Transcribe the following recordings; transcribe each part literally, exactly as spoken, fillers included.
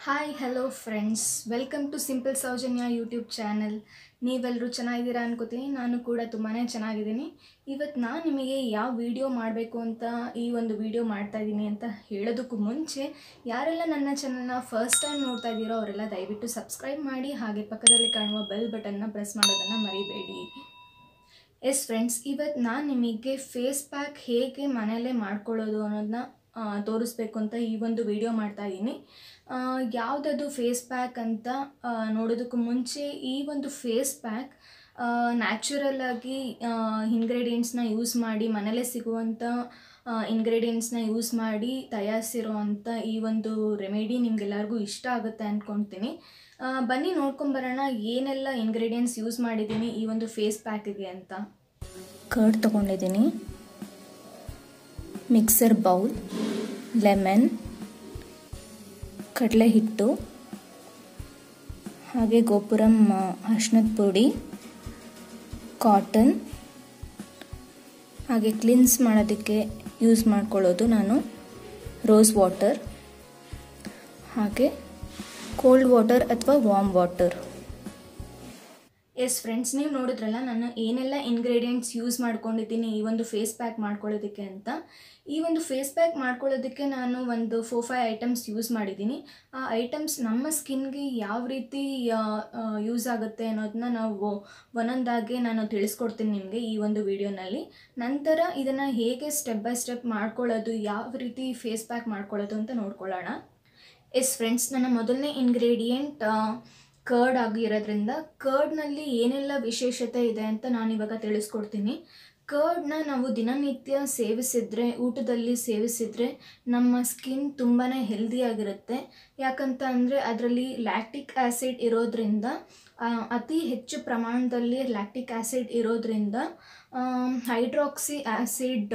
Hi hello friends, welcome to simple Soujanya YouTube channel. ನೀವೆಲ್ಲರೂ ಚೆನ್ನಾಗಿದ್ದೀರಾ ಅನ್ಕೋತೀನಿ. ನಾನು ಕೂಡ ತುಂಬಾ ಚೆನ್ನಾಗಿದ್ದೀನಿ. ಇವತ್ತು ನಾನು ನಿಮಗೆ ಯಾವ ವಿಡಿಯೋ ಮಾಡಬೇಕು ಅಂತ ಈ ಒಂದು ವಿಡಿಯೋ ಮಾಡ್ತಾ ಇದ್ದೀನಿ ಅಂತ ಹೇಳೋದಕ್ಕೂ ಮುಂಚೆ, ಯಾರೆಲ್ಲ ನನ್ನ ಚಾನಲ್ನ ಫಸ್ಟ್ ಟೈಮ್ ನೋಡ್ತಾ ಇದ್ದೀರೋ ಅವರೆಲ್ಲ ದಯವಿಟ್ಟು ಸಬ್ಸ್ಕ್ರೈಬ್ ಮಾಡಿ, ಹಾಗೆ ಪಕ್ಕದಲ್ಲಿ ಕಾಣುವ ಬೆಲ್ ಬಟನ್ನ ಪ್ರೆಸ್ ಮಾಡೋದನ್ನು ಮರಿಬೇಡಿ. ಎಸ್ ಫ್ರೆಂಡ್ಸ್, ಇವತ್ತು ನಾನು ನಿಮಗೆ ಫೇಸ್ ಪ್ಯಾಕ್ ಹೇಗೆ ಮನೆಯಲ್ಲೇ ಮಾಡ್ಕೊಳ್ಳೋದು ಅನ್ನೋದನ್ನ ತೋರಿಸ್ಬೇಕು ಅಂತ ಈ ಒಂದು ವಿಡಿಯೋ ಮಾಡ್ತಾ ಇದ್ದೀನಿ. ಯಾವುದದು ಫೇಸ್ ಪ್ಯಾಕ್ ಅಂತ ನೋಡೋದಕ್ಕೂ ಮುಂಚೆ, ಈ ಒಂದು ಫೇಸ್ ಪ್ಯಾಕ್ ನ್ಯಾಚುರಲ್ ಆಗಿ ಇಂಗ್ರೀಡಿಯೆಂಟ್ಸ್ನ ಯೂಸ್ ಮಾಡಿ, ಮನೇಲೇ ಸಿಗುವಂಥ ಇಂಗ್ರೀಡಿಯೆಂಟ್ಸ್ನ ಯೂಸ್ ಮಾಡಿ ತಯಾರಿಸಿರೋ ಅಂಥ ಈ ಒಂದು ರೆಮಿಡಿ ನಿಮಗೆಲ್ಲರಿಗೂ ಇಷ್ಟ ಆಗುತ್ತೆ ಅಂದ್ಕೊಳ್ತೀನಿ. ಬನ್ನಿ ನೋಡ್ಕೊಂಬರೋಣ ಏನೆಲ್ಲ ಇಂಗ್ರೀಡಿಯೆಂಟ್ಸ್ ಯೂಸ್ ಮಾಡಿದ್ದೀನಿ ಈ ಒಂದು ಫೇಸ್ ಪ್ಯಾಕಿಗೆ ಅಂತ. ಕರ್ಡ್ ತೊಗೊಂಡಿದ್ದೀನಿ, ಮಿಕ್ಸರ್ ಬೌಲ್, ಲೆಮನ್, ಕಡಲೆ ಹಿಟ್ಟು, ಹಾಗೆ ಗೋಪುರಂ ಅರಿಶಿನದ ಪುಡಿ, ಕಾಟನ್, ಹಾಗೆ ಕ್ಲಿನ್ಸ್ ಮಾಡೋದಕ್ಕೆ ಯೂಸ್ ಮಾಡ್ಕೊಳ್ಳೋದು ನಾನು ರೋಸ್ ವಾಟರ್, ಹಾಗೆ ಕೋಲ್ಡ್ ವಾಟರ್ ಅಥವಾ ವಾರ್ಮ್ ವಾಟರ್. ಎಸ್ ಫ್ರೆಂಡ್ಸ್, ನೀವು ನೋಡಿದ್ರಲ್ಲ ನಾನು ಏನೆಲ್ಲ ಇಂಗ್ರೀಡಿಯೆಂಟ್ಸ್ ಯೂಸ್ ಮಾಡ್ಕೊಂಡಿದ್ದೀನಿ ಈ ಒಂದು ಫೇಸ್ ಪ್ಯಾಕ್ ಮಾಡ್ಕೊಳ್ಳೋದಕ್ಕೆ ಅಂತ. ಈ ಒಂದು ಫೇಸ್ ಪ್ಯಾಕ್ ಮಾಡ್ಕೊಳ್ಳೋದಕ್ಕೆ ನಾನು ಒಂದು ಫೋರ್ ಫೈವ್ ಐಟಮ್ಸ್ ಯೂಸ್ ಮಾಡಿದ್ದೀನಿ. ಆ ಐಟಮ್ಸ್ ನಮ್ಮ ಸ್ಕಿನ್ಗೆ ಯಾವ ರೀತಿ ಯೂಸ್ ಆಗುತ್ತೆ ಅನ್ನೋದನ್ನ ನಾವು ಒಂದೊಂದಾಗಿ ನಾನು ತಿಳಿಸ್ಕೊಡ್ತೀನಿ ನಿಮಗೆ ಈ ಒಂದು ವಿಡಿಯೋನಲ್ಲಿ. ನಂತರ ಇದನ್ನು ಹೇಗೆ ಸ್ಟೆಪ್ ಬೈ ಸ್ಟೆಪ್ ಮಾಡ್ಕೊಳ್ಳೋದು, ಯಾವ ರೀತಿ ಫೇಸ್ ಪ್ಯಾಕ್ ಮಾಡ್ಕೊಳ್ಳೋದು ಅಂತ ನೋಡ್ಕೊಳ್ಳೋಣ. ಎಸ್ ಫ್ರೆಂಡ್ಸ್, ನನ್ನ ಮೊದಲನೇ ಇಂಗ್ರೀಡಿಯೆಂಟ್ ಕರ್ಡ್ ಆಗಿರೋದ್ರಿಂದ ಕರ್ಡ್ನಲ್ಲಿ ಏನೆಲ್ಲ ವಿಶೇಷತೆ ಇದೆ ಅಂತ ನಾನಿವಾಗ ತಿಳಿಸ್ಕೊಡ್ತೀನಿ. ಕರ್ಡ್ನ ನಾವು ದಿನನಿತ್ಯ ಸೇವಿಸಿದರೆ, ಊಟದಲ್ಲಿ ಸೇವಿಸಿದರೆ ನಮ್ಮ ಸ್ಕಿನ್ ತುಂಬಾ ಹೆಲ್ದಿಯಾಗಿರುತ್ತೆ. ಯಾಕಂತ ಅಂದರೆ ಅದರಲ್ಲಿ ಲ್ಯಾಕ್ಟಿಕ್ ಆ್ಯಸಿಡ್ ಇರೋದ್ರಿಂದ, ಅತಿ ಹೆಚ್ಚು ಪ್ರಮಾಣದಲ್ಲಿ ಲ್ಯಾಕ್ಟಿಕ್ ಆ್ಯಸಿಡ್ ಇರೋದ್ರಿಂದ, ಹೈಡ್ರಾಕ್ಸಿ ಆ್ಯಸಿಡ್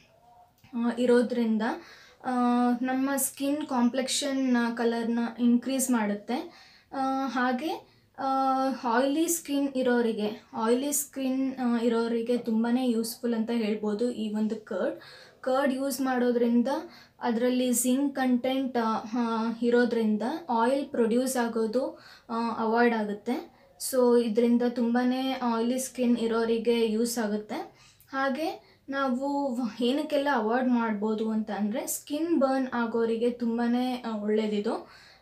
ಇರೋದ್ರಿಂದ ನಮ್ಮ ಸ್ಕಿನ್ ಕಾಂಪ್ಲೆಕ್ಷನ್ ಕಲರ್ನ ಇನ್ಕ್ರೀಸ್ ಮಾಡುತ್ತೆ. ಹಾಗೆ ಆಯ್ಲಿ ಸ್ಕಿನ್ ಇರೋರಿಗೆ ಆಯ್ಲಿ ಸ್ಕಿನ್ ಇರೋರಿಗೆ ತುಂಬಾ ಯೂಸ್ಫುಲ್ ಅಂತ ಹೇಳ್ಬೋದು ಈ ಒಂದು ಕರ್ಡ್. ಕರ್ಡ್ ಯೂಸ್ ಮಾಡೋದ್ರಿಂದ ಅದರಲ್ಲಿ ಜಿಂಕ್ ಕಂಟೆಂಟ್ ಇರೋದ್ರಿಂದ ಆಯಿಲ್ ಪ್ರೊಡ್ಯೂಸ್ ಆಗೋದು ಅವಾಯ್ಡ್ ಆಗುತ್ತೆ. ಸೊ ಇದರಿಂದ ತುಂಬಾ ಆಯ್ಲಿ ಸ್ಕಿನ್ ಇರೋರಿಗೆ ಯೂಸ್ ಆಗುತ್ತೆ. ಹಾಗೆ ನಾವು ಏನಕ್ಕೆಲ್ಲ ಅವಾಯ್ಡ್ ಮಾಡ್ಬೋದು ಅಂತ ಅಂದರೆ, ಸ್ಕಿನ್ ಬರ್ನ್ ಆಗೋರಿಗೆ ತುಂಬಾ ಒಳ್ಳೆಯದಿದು.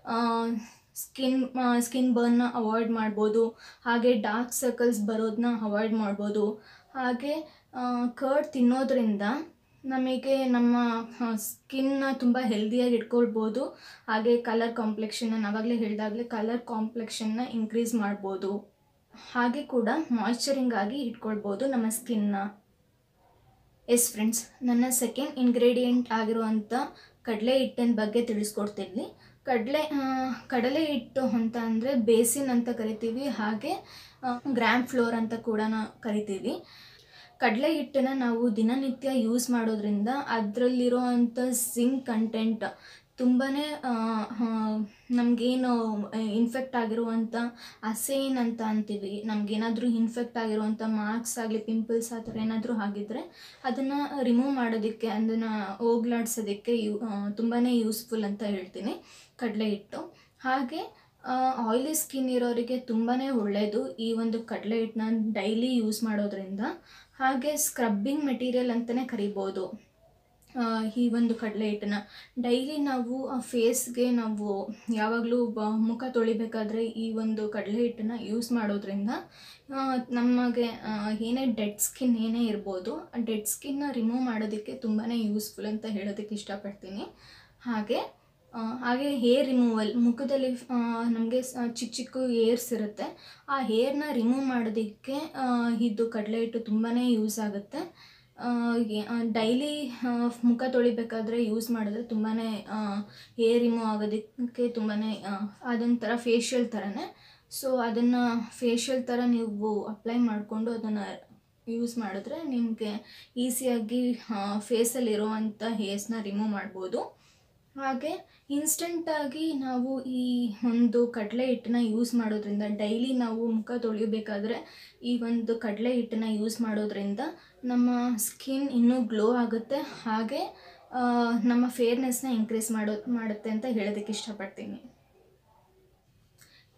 ಸ್ಕಿನ್ ಸ್ಕಿನ್ ಬರ್ನ್ನ ಅವಾಯ್ಡ್ ಮಾಡ್ಬೋದು, ಹಾಗೆ ಡಾರ್ಕ್ ಸರ್ಕಲ್ಸ್ ಬರೋದನ್ನ ಅವಾಯ್ಡ್ ಮಾಡ್ಬೋದು. ಹಾಗೆ ಕರ್ಡ್ ತಿನ್ನೋದ್ರಿಂದ ನಮಗೆ ನಮ್ಮ ಸ್ಕಿನ್ನ ತುಂಬ ಹೆಲ್ದಿಯಾಗಿ ಇಟ್ಕೊಳ್ಬೋದು. ಹಾಗೆ ಕಲರ್ ಕಾಂಪ್ಲೆಕ್ಷನ್ನ, ನಾವಾಗಲೇ ಹೇಳಿದಾಗಲೇ ಕಲರ್ ಕಾಂಪ್ಲೆಕ್ಷನ್ನ ಇನ್ಕ್ರೀಸ್ ಮಾಡ್ಬೋದು. ಹಾಗೆ ಕೂಡ ಮಾಯ್ಶ್ಚರಿಂಗ್ ಆಗಿ ಇಟ್ಕೊಳ್ಬೋದು ನಮ್ಮ ಸ್ಕಿನ್ನ. ಎಸ್ ಫ್ರೆಂಡ್ಸ್, ನನ್ನ ಸೆಕೆಂಡ್ ಇಂಗ್ರೀಡಿಯೆಂಟ್ ಆಗಿರುವಂಥ ಕಡಲೆ ಹಿಟ್ಟಿನ ಬಗ್ಗೆ ತಿಳಿಸ್ಕೊಡ್ತೀನಿ. ಕಡಲೆ ಕಡಲೆ ಹಿಟ್ಟು ಅಂತ ಅಂದರೆ ಬೇಸಿನ್ ಅಂತ ಕರಿತೀವಿ, ಹಾಗೆ ಗ್ರಾಮ್ ಫ್ಲೋರ್ ಅಂತ ಕೂಡ ಕರಿತೀವಿ. ಕಡಲೆ ಹಿಟ್ಟನ್ನು ನಾವು ದಿನನಿತ್ಯ ಯೂಸ್ ಮಾಡೋದ್ರಿಂದ ಅದರಲ್ಲಿರೋ ಅಂಥ ಜಿಂಕ್ ಕಂಟೆಂಟ್ ತುಂಬಾ ನಮಗೇನು ಇನ್ಫೆಕ್ಟ್ ಆಗಿರುವಂಥ ಅಸೇನ್ ಅಂತ ಅಂತೀವಿ, ನಮಗೇನಾದರೂ ಇನ್ಫೆಕ್ಟ್ ಆಗಿರುವಂಥ ಮಾರ್ಕ್ಸ್ ಆಗಲಿ, ಪಿಂಪಲ್ಸ್ ಆ ಥರ ಏನಾದರೂ ಆಗಿದ್ದರೆ ಅದನ್ನು ರಿಮೂವ್ ಮಾಡೋದಕ್ಕೆ, ಅದನ್ನು ಹೋಗ್ಲಾಡ್ಸೋದಕ್ಕೆ ಯೂ ತುಂಬಾ ಯೂಸ್ಫುಲ್ ಅಂತ ಹೇಳ್ತೀನಿ ಕಡಲೆ ಹಿಟ್ಟು. ಹಾಗೆ ಆಯ್ಲಿ ಸ್ಕಿನ್ ಇರೋರಿಗೆ ತುಂಬಾ ಒಳ್ಳೆಯದು ಈ ಒಂದು ಕಡಲೆ ಹಿಟ್ಟನ್ನ ಡೈಲಿ ಯೂಸ್ ಮಾಡೋದ್ರಿಂದ. ಹಾಗೆ ಸ್ಕ್ರಬ್ಬಿಂಗ್ ಮೆಟೀರಿಯಲ್ ಅಂತಲೇ ಕರಿಬೋದು ಈ ಒಂದು ಕಡಲೆ ಹಿಟ್ಟನ್ನ. ಡೈಲಿ ನಾವು ಫೇಸ್ಗೆ ನಾವು ಯಾವಾಗಲೂ ಬ ಮುಖ ತೊಳಿಬೇಕಾದ್ರೆ ಈ ಒಂದು ಕಡಲೆ ಹಿಟ್ಟನ್ನು ಯೂಸ್ ಮಾಡೋದ್ರಿಂದ ನಮಗೆ ಏನೇ ಡೆಡ್ ಸ್ಕಿನ್ ಏನೇ ಇರ್ಬೋದು, ಆ ಡೆಡ್ ಸ್ಕಿನ್ನ ರಿಮೂವ್ ಮಾಡೋದಕ್ಕೆ ತುಂಬಾ ಯೂಸ್ಫುಲ್ ಅಂತ ಹೇಳೋದಕ್ಕೆ ಇಷ್ಟಪಡ್ತೀನಿ. ಹಾಗೆ ಹಾಗೆ ಹೇರ್ ರಿಮೂವಲ್, ಮುಖದಲ್ಲಿ ನಮಗೆ ಚಿಕ್ಕ ಚಿಕ್ಕ ಹೇರ್ಸ್ ಇರುತ್ತೆ, ಆ ಹೇರ್ನ ರಿಮೂವ್ ಮಾಡೋದಕ್ಕೆ ಇದು ಕಡಲೆ ಹಿಟ್ಟು ತುಂಬಾ ಯೂಸ್ ಆಗುತ್ತೆ. ಡೈಲಿ ಮುಖ ತೊಳಿಬೇಕಾದ್ರೆ ಯೂಸ್ ಮಾಡಿದ್ರೆ ತುಂಬಾ ಹೇರ್ ರಿಮೂವ್ ಆಗೋದಕ್ಕೆ ತುಂಬಾ ಅದೊಂಥರ ಫೇಶಿಯಲ್ ಥರನೇ. ಸೊ ಅದನ್ನು ಫೇಶಿಯಲ್ ಥರ ನೀವು ಅಪ್ಲೈ ಮಾಡಿಕೊಂಡು ಅದನ್ನು ಯೂಸ್ ಮಾಡಿದ್ರೆ ನಿಮಗೆ ಈಸಿಯಾಗಿ ಫೇಸಲ್ಲಿರುವಂಥ ಹೇರ್ಸ್ನ ರಿಮೂವ್ ಮಾಡ್ಬೋದು. ಹಾಗೆ ಇನ್ಸ್ಟೆಂಟಾಗಿ ನಾವು ಈ ಒಂದು ಕಡಲೆ ಹಿಟ್ಟನ್ನ ಯೂಸ್ ಮಾಡೋದ್ರಿಂದ, ಡೈಲಿ ನಾವು ಮುಖ ತೊಳಿಬೇಕಾದ್ರೆ ಈ ಒಂದು ಕಡಲೆ ಹಿಟ್ಟನ್ನ ಯೂಸ್ ಮಾಡೋದ್ರಿಂದ ನಮ್ಮ ಸ್ಕಿನ್ ಇನ್ನೂ ಗ್ಲೋ ಆಗುತ್ತೆ. ಹಾಗೆ ನಮ್ಮ ಫೇರ್ನೆಸ್ನ ಇನ್ಕ್ರೀಸ್ ಮಾಡೋ ಮಾಡುತ್ತೆ ಅಂತ ಹೇಳೋದಕ್ಕೆ ಇಷ್ಟಪಡ್ತೀನಿ.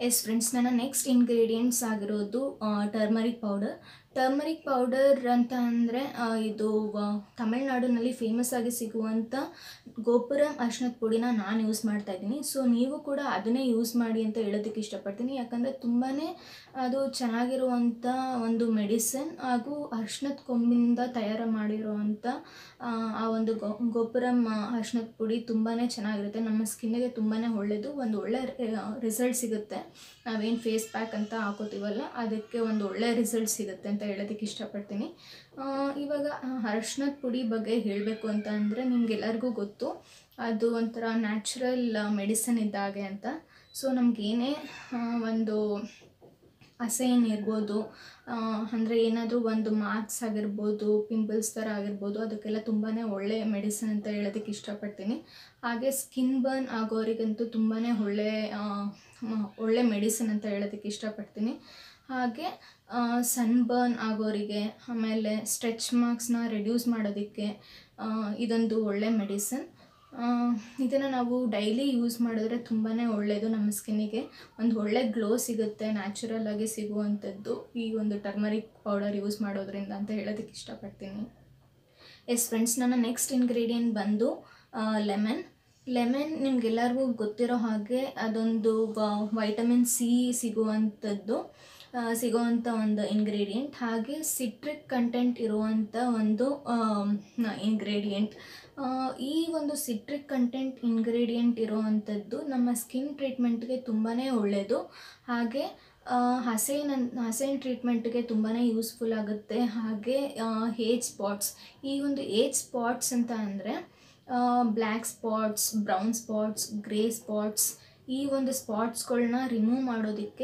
ಎಸ್ ಫ್ರೆಂಡ್ಸ್, ನನ್ನ ನೆಕ್ಸ್ಟ್ ಇಂಗ್ರೀಡಿಯೆಂಟ್ಸ್ ಆಗಿರೋದು ಟರ್ಮರಿಕ್ ಪೌಡರ್. ಟರ್ಮರಿಕ್ ಪೌಡರ್ ಅಂತ ಅಂದರೆ ಇದು ತಮಿಳ್ನಾಡಿನಲ್ಲಿ ಫೇಮಸ್ ಆಗಿ ಸಿಗುವಂಥ ಗೋಪುರಂ ಅರಿಶಿಣದ ಪುಡಿನ ನಾನು ಯೂಸ್ ಮಾಡ್ತಾ ಇದ್ದೀನಿ. ಸೊ ನೀವು ಕೂಡ ಅದನ್ನೇ ಯೂಸ್ ಮಾಡಿ ಅಂತ ಹೇಳೋದಕ್ಕೆ ಇಷ್ಟಪಡ್ತೀನಿ. ಯಾಕಂದರೆ ತುಂಬಾ ಅದು ಚೆನ್ನಾಗಿರುವಂಥ ಒಂದು ಮೆಡಿಸಿನ್, ಹಾಗೂ ಅರಿಶಿಣದ ಕೊಂಬಿಂದ ತಯಾರು ಮಾಡಿರುವಂಥ ಆ ಒಂದು ಗೋ ಗೋಪುರಂ ಅರಿಶಿಣದ ಪುಡಿ ತುಂಬಾ ಚೆನ್ನಾಗಿರುತ್ತೆ. ನಮ್ಮ ಸ್ಕಿನ್ನಿಗೆ ತುಂಬಾ ಒಳ್ಳೆಯದು, ಒಂದು ಒಳ್ಳೆ ರಿಸಲ್ಟ್ ಸಿಗುತ್ತೆ. ನಾವೇನು ಫೇಸ್ ಪ್ಯಾಕ್ ಅಂತ ಹಾಕೋತೀವಲ್ಲ, ಅದಕ್ಕೆ ಒಂದು ಒಳ್ಳೆ ರಿಸಲ್ಟ್ ಸಿಗುತ್ತೆ ಅಂತ ಹೇಳೋದಕ್ಕೆ ಇಷ್ಟಪಡ್ತೀನಿ. ಇವಾಗ ಅರಿಶಿಣದ ಪುಡಿ ಬಗ್ಗೆ ಹೇಳಬೇಕು ಅಂತ ಅಂದರೆ ನಿಮಗೆಲ್ಲರಿಗೂ ಗೊತ್ತು, ಅದು ಒಂಥರ ನ್ಯಾಚುರಲ್ ಮೆಡಿಸಿನ್ ಇದ್ದಾಗೆ ಅಂತ. ಸೊ ನಮಗೇನೇ ಒಂದು ಅಸೈನ್ ಇರ್ಬೋದು, ಅಂದರೆ ಏನಾದರೂ ಒಂದು ಮಾರ್ಕ್ಸ್ ಆಗಿರ್ಬೋದು, ಪಿಂಪಲ್ಸ್ ಥರ ಆಗಿರ್ಬೋದು, ಅದಕ್ಕೆಲ್ಲ ತುಂಬಾ ಒಳ್ಳೆ ಮೆಡಿಸಿನ್ ಅಂತ ಹೇಳೋದಕ್ಕೆ ಇಷ್ಟಪಡ್ತೀನಿ. ಹಾಗೆ ಸ್ಕಿನ್ ಬರ್ನ್ ಆಗೋರಿಗಂತೂ ತುಂಬಾ ಒಳ್ಳೆ ಒಳ್ಳೆ ಮೆಡಿಸಿನ್ ಅಂತ ಹೇಳೋದಕ್ಕೆ ಇಷ್ಟಪಡ್ತೀನಿ. ಹಾಗೆ ಸನ್ ಬರ್ನ್ ಆಗೋರಿಗೆ, ಆಮೇಲೆ ಸ್ಟ್ರೆಚ್ ಮಾರ್ಕ್ಸ್ನ ರೆಡ್ಯೂಸ್ ಮಾಡೋದಕ್ಕೆ ಇದೊಂದು ಒಳ್ಳೆ ಮೆಡಿಸಿನ್. ಇದನ್ನು ನಾವು ಡೈಲಿ ಯೂಸ್ ಮಾಡಿದ್ರೆ ತುಂಬಾ ಒಳ್ಳೆಯದು, ನಮ್ಮ ಸ್ಕಿನ್ನಿಗೆ ಒಂದು ಒಳ್ಳೆ ಗ್ಲೋ ಸಿಗುತ್ತೆ ನ್ಯಾಚುರಲ್ ಆಗಿ ಸಿಗುವಂಥದ್ದು ಈ ಒಂದು ಟರ್ಮರಿಕ್ ಪೌಡರ್ ಯೂಸ್ ಮಾಡೋದ್ರಿಂದ ಅಂತ ಹೇಳೋದಕ್ಕೆ ಇಷ್ಟಪಡ್ತೀನಿ. ಎಸ್ ಫ್ರೆಂಡ್ಸ್, ನನ್ನ ನೆಕ್ಸ್ಟ್ ಇಂಗ್ರೀಡಿಯೆಂಟ್ ಬಂದು ಲೆಮನ್. ಲೆಮನ್ ನಿಮಗೆಲ್ಲರಿಗೂ ಗೊತ್ತಿರೋ ಹಾಗೆ ಅದೊಂದು ವೈಟಮಿನ್ ಸಿ ಸಿಗುವಂಥದ್ದು ಸಿಗುವಂಥ ಒಂದು ಇಂಗ್ರೀಡಿಯೆಂಟ್. ಹಾಗೆ ಸಿಟ್ರಿಕ್ ಕಂಟೆಂಟ್ ಇರುವಂಥ ಒಂದು ಇಂಗ್ರೀಡಿಯೆಂಟ್. ಈ ಒಂದು ಸಿಟ್ರಿಕ್ ಕಂಟೆಂಟ್ ಇಂಗ್ರೀಡಿಯೆಂಟ್ ಇರುವಂಥದ್ದು ನಮ್ಮ ಸ್ಕಿನ್ ಟ್ರೀಟ್ಮೆಂಟ್ಗೆ ತುಂಬಾ ಒಳ್ಳೆಯದು. ಹಾಗೆ ಹಸೈನ್ ಹಸೈನ್ ಟ್ರೀಟ್ಮೆಂಟ್ಗೆ ತುಂಬಾ ಯೂಸ್ಫುಲ್ ಆಗುತ್ತೆ. ಹಾಗೆ ಏಜ್ ಸ್ಪಾಟ್ಸ್, ಈ ಒಂದು ಏಜ್ ಸ್ಪಾಟ್ಸ್ ಅಂತ ಅಂದರೆ black spots, brown spots, grey spots, ಈ ಒಂದು ಸ್ಪಾಟ್ಸ್ಗಳನ್ನ ರಿಮೂವ್ ಮಾಡೋದಕ್ಕೆ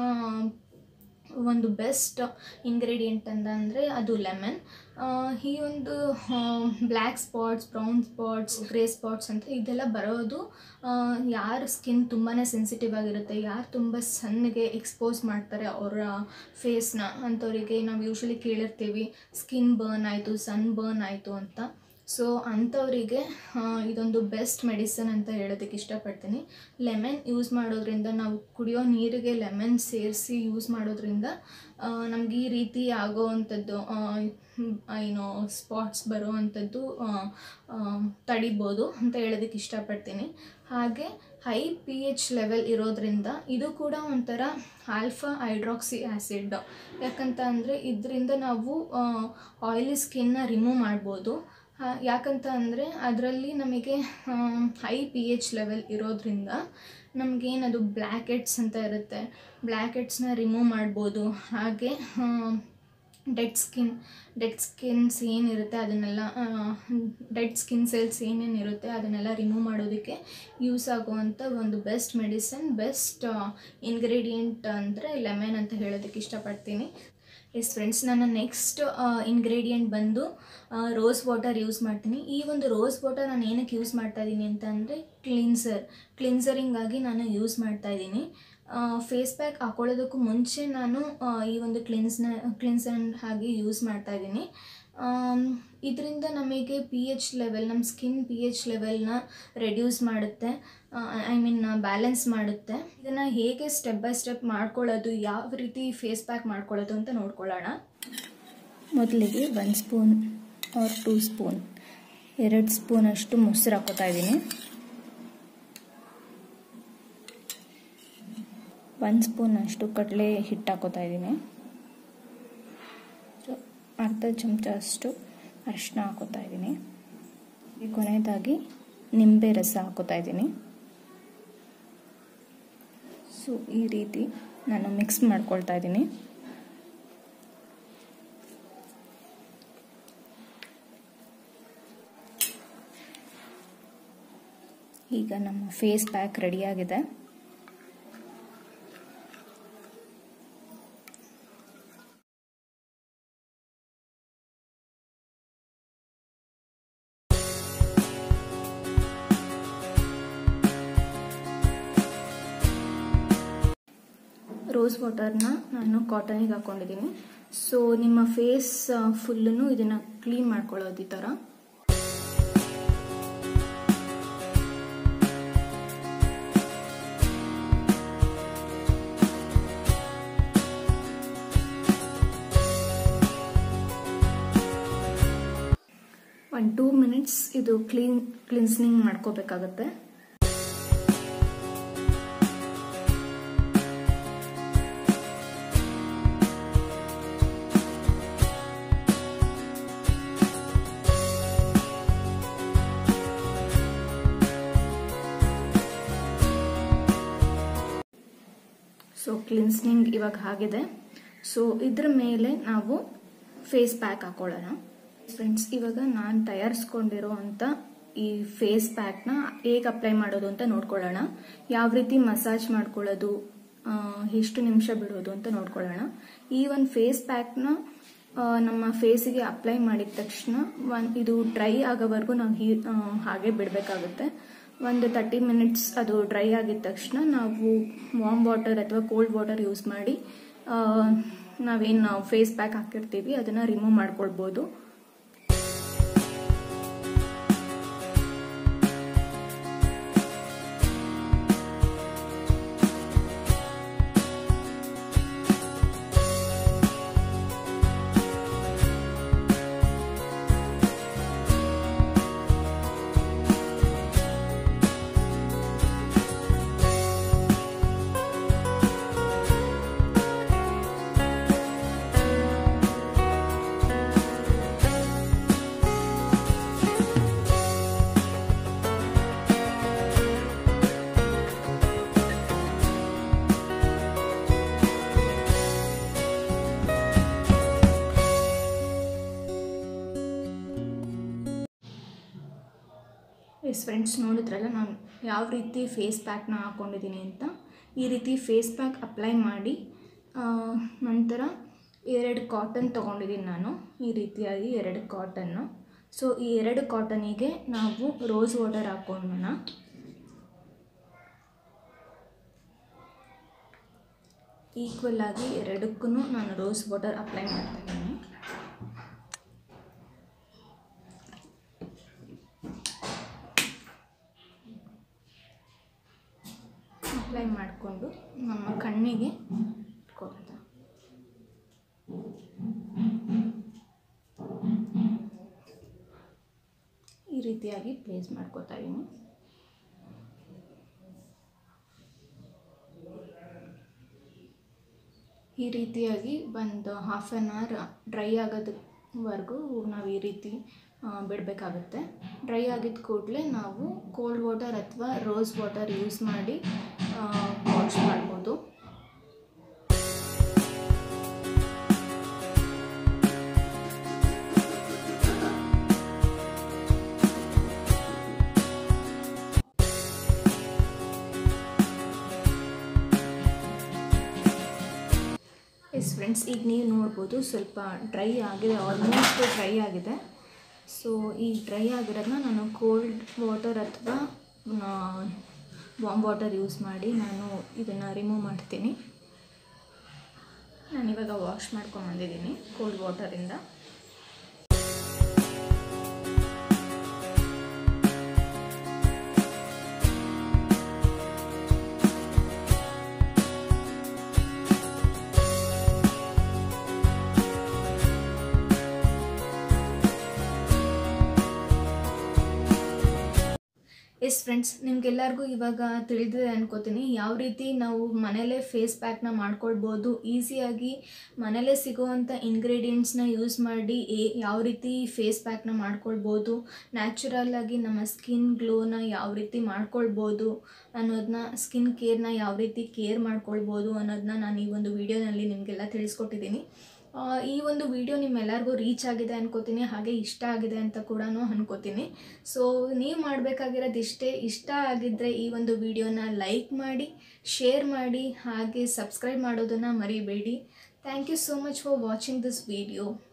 ಒಂದು ಬೆಸ್ಟ್ ಇಂಗ್ರೀಡಿಯೆಂಟ್ ಅಂತ ಅಂದರೆ ಅದು ಲೆಮನ್. ಈ ಒಂದು black spots, brown spots, grey spots ಅಂತ ಇದೆಲ್ಲ ಬರೋದು ಯಾರ ಸ್ಕಿನ್ ತುಂಬಾ ಸೆನ್ಸಿಟಿವ್ ಆಗಿರುತ್ತೆ, ಯಾರು ತುಂಬ ಸನ್ಗೆ ಎಕ್ಸ್ಪೋಸ್ ಮಾಡ್ತಾರೆ ಅವರ ಫೇಸ್ನ, ಅಂಥವರಿಗೆ ನಾವು ಯೂಶ್ವಲಿ ಕೇಳಿರ್ತೀವಿ ಸ್ಕಿನ್ ಬರ್ನ್ ಆಯಿತು, ಸನ್ ಬರ್ನ್ ಆಯಿತು ಅಂತ. ಸೊ ಅಂಥವರಿಗೆ ಇದೊಂದು ಬೆಸ್ಟ್ ಮೆಡಿಸಿನ್ ಅಂತ ಹೇಳೋದಕ್ಕೆ ಇಷ್ಟಪಡ್ತೀನಿ. ಲೆಮನ್ ಯೂಸ್ ಮಾಡೋದ್ರಿಂದ, ನಾವು ಕುಡಿಯೋ ನೀರಿಗೆ ಲೆಮನ್ ಸೇರಿಸಿ ಯೂಸ್ ಮಾಡೋದ್ರಿಂದ ನಮ್ಗೆ ಈ ರೀತಿ ಆಗೋವಂಥದ್ದು ಏನು ಸ್ಪಾಟ್ಸ್ ಬರೋವಂಥದ್ದು ತಡಿಬೋದು ಅಂತ ಹೇಳೋದಕ್ಕೆ ಇಷ್ಟಪಡ್ತೀನಿ. ಹಾಗೆ ಹೈ ಪಿ ಎಚ್ ಲೆವೆಲ್ ಇರೋದ್ರಿಂದ ಇದು ಕೂಡ ಒಂಥರ ಆಲ್ಫಾ ಹೈಡ್ರಾಕ್ಸಿ ಆ್ಯಸಿಡ್. ಯಾಕಂತ ಅಂದರೆ ಇದರಿಂದ ನಾವು ಆಯಿಲಿ ಸ್ಕಿನ್ನ ರಿಮೂವ್ ಮಾಡ್ಬೋದು. ಯಾಕಂತ ಅಂದರೆ ಅದರಲ್ಲಿ ನಮಗೆ ಹೈ ಪಿ ಎಚ್ ಲೆವೆಲ್ ಇರೋದ್ರಿಂದ ನಮಗೇನದು ಬ್ಲ್ಯಾಕ್ ಹೆಡ್ಸ್ ಅಂತ ಇರುತ್ತೆ, ಬ್ಲ್ಯಾಕ್ ಹೆಡ್ಸ್ನ ರಿಮೂವ್ ಮಾಡ್ಬೋದು. ಹಾಗೆ ಡೆಡ್ ಸ್ಕಿನ್ ಡೆಡ್ ಸ್ಕಿನ್ಸ್ ಏನಿರುತ್ತೆ ಅದನ್ನೆಲ್ಲ, ಡೆಡ್ ಸ್ಕಿನ್ ಸೆಲ್ಸ್ ಏನೇನಿರುತ್ತೆ ಅದನ್ನೆಲ್ಲ ರಿಮೂವ್ ಮಾಡೋದಕ್ಕೆ ಯೂಸ್ ಆಗುವಂಥ ಒಂದು ಬೆಸ್ಟ್ ಮೆಡಿಸಿನ್, ಬೆಸ್ಟ್ ಇಂಗ್ರೀಡಿಯೆಂಟ್ ಅಂದರೆ ಲೆಮನ್ ಅಂತ ಹೇಳೋದಕ್ಕೆ ಇಷ್ಟಪಡ್ತೀನಿ. ಎಸ್ ಫ್ರೆಂಡ್ಸ್, ನನ್ನ ನೆಕ್ಸ್ಟ್ ಇಂಗ್ರೀಡಿಯೆಂಟ್ ಬಂದು ರೋಸ್ ವಾಟರ್ ಯೂಸ್ ಮಾಡ್ತೀನಿ. ಈ ಒಂದು ರೋಸ್ ವಾಟರ್ ನಾನು ಏನಕ್ಕೆ ಯೂಸ್ ಮಾಡ್ತಾಯಿದ್ದೀನಿ ಅಂತ ಅಂದರೆ ಕ್ಲಿನ್ಸರ್ ಕ್ಲಿನ್ಸರಿಂಗಾಗಿ ನಾನು ಯೂಸ್ ಮಾಡ್ತಾಯಿದ್ದೀನಿ. ಫೇಸ್ ಪ್ಯಾಕ್ ಹಾಕೊಳ್ಳೋದಕ್ಕೂ ಮುಂಚೆ ನಾನು ಈ ಒಂದು ಕ್ಲಿನ್ಸ್ನ ಕ್ಲಿನ್ಸರ್ ಹಾಗೆ ಯೂಸ್ ಮಾಡ್ತಾಯಿದ್ದೀನಿ. ಇದರಿಂದ ನಮಗೆ ಪಿ ಎಚ್ ಲೆವೆಲ್, ನಮ್ಮ ಸ್ಕಿನ್ ಪಿ ಎಚ್ ಲೆವೆಲ್ನ ರೆಡ್ಯೂಸ್ ಮಾಡುತ್ತೆ, ಐ ಮೀನ್ ಬ್ಯಾಲೆನ್ಸ್ ಮಾಡುತ್ತೆ. ಇದನ್ನು ಹೇಗೆ ಸ್ಟೆಪ್ ಬೈ ಸ್ಟೆಪ್ ಮಾಡ್ಕೊಳ್ಳೋದು, ಯಾವ ರೀತಿ ಫೇಸ್ ಪ್ಯಾಕ್ ಮಾಡ್ಕೊಳ್ಳೋದು ಅಂತ ನೋಡ್ಕೊಳ್ಳೋಣ. ಮೊದಲಿಗೆ ಒಂದು ಸ್ಪೂನ್ ಆರ್ ಟೂ ಸ್ಪೂನ್ ಎರಡು ಸ್ಪೂನ್ ಅಷ್ಟು ಮೊಸರು ಹಾಕೋತಾ ಇದ್ದೀನಿ. ಒಂದು ಸ್ಪೂನ್ ಅಷ್ಟು ಕಡಲೆ ಹಿಟ್ಟು ಹಾಕೋತಾ ಇದ್ದೀನಿ. ಅರ್ಧ ಚಮಚ ಅಷ್ಟು ಅರಿಶಿನ ಹಾಕೋತಾ ಇದ್ದೀನಿ. ಕೊನೆಯದಾಗಿ ನಿಂಬೆ ರಸ ಹಾಕೋತಾ ಇದ್ದೀನಿ. ಸೊ ಈ ರೀತಿ ನಾನು ಮಿಕ್ಸ್ ಮಾಡ್ಕೊಳ್ತಾ ಇದ್ದೀನಿ. ಈಗ ನಮ್ಮ ಫೇಸ್ ಪ್ಯಾಕ್ ರೆಡಿಯಾಗಿದೆ. ರೋಸ್ ವಾಟರ್ನ ನಾನು ಕಾಟನಿಗೆ ಹಾಕ್ಕೊಂಡಿದ್ದೀನಿ. ಸೊ ನಿಮ್ಮ ಫೇಸ್ ಫುಲ್ಲೂ ಇದನ್ನು ಕ್ಲೀನ್ ಮಾಡ್ಕೊಳ್ಳೋದು ಈ ಥರ. ಮಿನಿಟ್ಸ್ ಇದು ಕ್ಲೀನ್ ಕ್ಲಿನ್ಸಿಂಗ್ ಮಾಡ್ಕೋಬೇಕಾಗತ್ತೆ. ಸೊ ಕ್ಲಿನ್ಸಿಂಗ್ ಇವಾಗ ಆಗಿದೆ. ಸೊ ಇದ್ರ ಮೇಲೆ ನಾವು ಫೇಸ್ ಪ್ಯಾಕ್ ಹಾಕೊಳ್ಳೋಣ. ಫ್ರೆಂಡ್ಸ್, ಇವಾಗ ನಾನು ತಯಾರಿಸ್ಕೊಂಡಿರೋ ಅಂಥ ಈ ಫೇಸ್ ಪ್ಯಾಕ್ನ ಹೇಗೆ ಅಪ್ಲೈ ಮಾಡೋದು ಅಂತ ನೋಡ್ಕೊಳ್ಳೋಣ. ಯಾವ ರೀತಿ ಮಸಾಜ್ ಮಾಡ್ಕೊಳ್ಳೋದು, ಎಷ್ಟು ನಿಮಿಷ ಬಿಡೋದು ಅಂತ ನೋಡ್ಕೊಳ್ಳೋಣ. ಈ ಒಂದು ಫೇಸ್ ಪ್ಯಾಕ್ನ ನಮ್ಮ ಫೇಸಿಗೆ ಅಪ್ಲೈ ಮಾಡಿದ ತಕ್ಷಣ ಒಂದು ಇದು ಡ್ರೈ ಆಗೋವರೆಗೂ ನಾವು ಹೀ ಹಾಗೆ ಬಿಡಬೇಕಾಗುತ್ತೆ. ಒಂದು ತರ್ಟಿ ಮಿನಿಟ್ಸ್ ಅದು ಡ್ರೈ ಆಗಿದ ತಕ್ಷಣ ನಾವು ವಾರ್ಮ್ ವಾಟರ್ ಅಥವಾ ಕೋಲ್ಡ್ ವಾಟರ್ ಯೂಸ್ ಮಾಡಿ ನಾವೇನು ಫೇಸ್ ಪ್ಯಾಕ್ ಹಾಕಿರ್ತೀವಿ ಅದನ್ನು ರಿಮೂವ್ ಮಾಡ್ಕೊಳ್ಬೋದು. ಎಸ್ ಫ್ರೆಂಡ್ಸ್, ನೋಡಿದ್ರಲ್ಲ ನಾನು ಯಾವ ರೀತಿ ಫೇಸ್ ಪ್ಯಾಕ್ನ ಹಾಕ್ಕೊಂಡಿದ್ದೀನಿ ಅಂತ. ಈ ರೀತಿ ಫೇಸ್ ಪ್ಯಾಕ್ ಅಪ್ಲೈ ಮಾಡಿ ನಂತರ ಎರಡು ಕಾಟನ್ ತೊಗೊಂಡಿದ್ದೀನಿ ನಾನು. ಈ ರೀತಿಯಾಗಿ ಎರಡು ಕಾಟನ್ನು. ಸೊ ಈ ಎರಡು ಕಾಟನಿಗೆ ನಾವು ರೋಸ್ ವಾಟರ್ ಹಾಕ್ಕೊಳ್ಳೋಣ. ಈಕ್ವಲ್ ಆಗಿ ಎರಡಕ್ಕೂ ನಾನು ರೋಸ್ ವಾಟರ್ ಅಪ್ಲೈ ಮಾಡ್ತಾಯಿದ್ದೀನಿ. ಅಪ್ಲೈ ಮಾಡಿಕೊಂಡು ನಮ್ಮ ಕಣ್ಣಿಗೆ ಇಟ್ಕೊಳ್ಳೋಣ. ಈ ರೀತಿಯಾಗಿ ಪ್ಲೇಸ್ ಮಾಡ್ಕೋತಾ ಇದ್ದೀನಿ. ಈ ರೀತಿಯಾಗಿ ಒಂದು ಹಾಫ್ ಆನ್ ಅವರ್ ಡ್ರೈ ಆಗೋದವರೆಗೂ ನಾವು ಈ ರೀತಿ ಬಿಡಬೇಕಾಗುತ್ತೆ. ಡ್ರೈ ಆಗಿದ ಕೂಡಲೇ ನಾವು ಕೋಲ್ಡ್ ವಾಟರ್ ಅಥವಾ ರೋಸ್ ವಾಟರ್ ಯೂಸ್ ಮಾಡಿ ವಾಶ್ ಮಾಡ್ಬೋದು. ಎಸ್ ಫ್ರೆಂಡ್ಸ್, ಈಗ ನೀವು ನೋಡ್ಬೋದು ಸ್ವಲ್ಪ ಡ್ರೈ ಆಗಿದೆ, ಆಲ್ಮೋಸ್ಟ್ ಡ್ರೈ ಆಗಿದೆ. ಸೊ ಈ ಡ್ರೈ ಆಗಿರೋದನ್ನ ನಾನು ಕೋಲ್ಡ್ ವಾಟರ್ ಅಥವಾ ವಾರ್ಮ್ ವಾಟರ್ ಯೂಸ್ ಮಾಡಿ ನಾನು ಇದನ್ನು ರಿಮೂವ್ ಮಾಡ್ತೀನಿ. ನಾನಿವಾಗ ವಾಶ್ ಮಾಡ್ಕೊಂಡು ಬಂದಿದ್ದೀನಿ ಕೋಲ್ಡ್ ವಾಟರಿಂದ. ಎಸ್ ಫ್ರೆಂಡ್ಸ್, ನಿಮಗೆಲ್ಲರಿಗೂ ಇವಾಗ ತಿಳಿದಿದೆ ಅನ್ಕೋತೀನಿ ಯಾವ ರೀತಿ ನಾವು ಮನೇಲೇ ಫೇಸ್ ಪ್ಯಾಕ್ನ ಮಾಡ್ಕೊಳ್ಬೋದು. ಈಸಿಯಾಗಿ ಮನೇಲೇ ಸಿಗೋವಂಥ ಇಂಗ್ರೀಡಿಯೆಂಟ್ಸ್ನ ಯೂಸ್ ಮಾಡಿ ಯಾವ ರೀತಿ ಫೇಸ್ ಪ್ಯಾಕ್ನ ಮಾಡ್ಕೊಳ್ಬೋದು, ನ್ಯಾಚುರಲ್ಲಾಗಿ ನಮ್ಮ ಸ್ಕಿನ್ ಗ್ಲೋನ ಯಾವ ರೀತಿ ಮಾಡ್ಕೊಳ್ಬೋದು ಅನ್ನೋದನ್ನ, ಸ್ಕಿನ್ ಕೇರ್ನ ಯಾವ ರೀತಿ ಕೇರ್ ಮಾಡ್ಕೊಳ್ಬೋದು ಅನ್ನೋದನ್ನ ನಾನು ಈ ಒಂದು ವಿಡಿಯೋನಲ್ಲಿ ನಿಮಗೆಲ್ಲ ತಿಳಿಸ್ಕೊಟ್ಟಿದ್ದೀನಿ. ಈ ಒಂದು ವಿಡಿಯೋ ನಿಮ್ಮೆಲ್ಲರಿಗೂ ರೀಚ್ ಆಗಿದೆ ಅನ್ಕೋತೀನಿ, ಹಾಗೆ ಇಷ್ಟ ಆಗಿದೆ ಅಂತ ಕೂಡ ಅನ್ಕೋತೀನಿ. ಸೊ ನೀವು ಮಾಡಬೇಕಾಗಿರೋದು ಇಷ್ಟೇ. ಇಷ್ಟ ಆಗಿದ್ದರೆ ಈ ಒಂದು ವಿಡಿಯೋನ ಲೈಕ್ ಮಾಡಿ, ಶೇರ್ ಮಾಡಿ, ಹಾಗೆ ಸಬ್ಸ್ಕ್ರೈಬ್ ಮಾಡೋದನ್ನು ಮರಿಬೇಡಿ. Thank you so much for watching this video.